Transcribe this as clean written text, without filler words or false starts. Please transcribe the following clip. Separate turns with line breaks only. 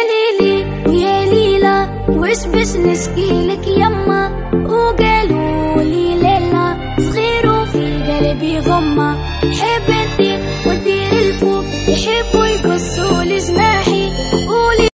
ليلي ويا ليلى وش بش نشكيلك يما، وقالوا لي ليلى صغير وفي قلبي غمة، حب انتي